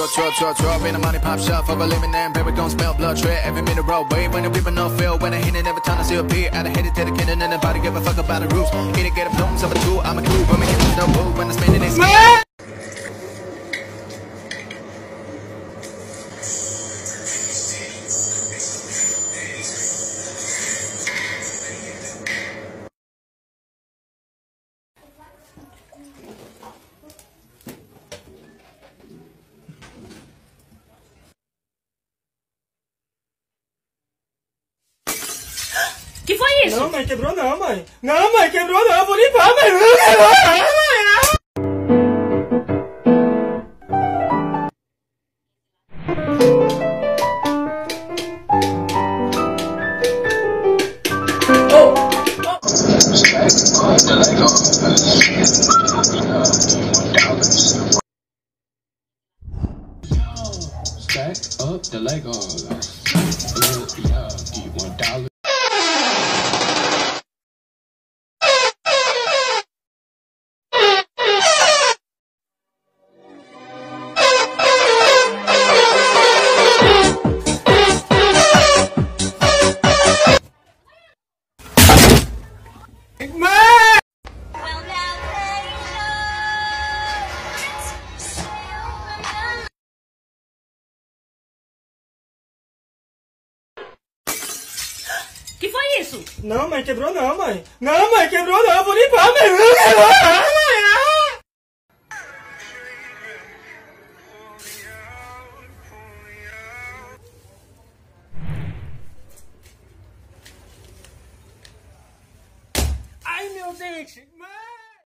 Drop in the money pop shop for a living and baby gon' smell blood tread every minute road. Wait when the people no feel when I hit it every time I see a beat. I hit it to the kid and nobody give a fuck about the rules. Hit it get a blooms of a two. I'm a clue when me hit no move when I'm spinning this. Que foi isso? Não, mãe, quebrou não, mãe. Não, mãe, quebrou não. Eu vou limpar, mãe. Não quebrou não, mãe. Stack up the Legos. Yeah, do you want $1? Que foi isso? Não, mãe, quebrou não, mãe. Não, mãe, quebrou não. Eu vou limpar, mãe. Não quebrou não, mãe. Ai, meu dente.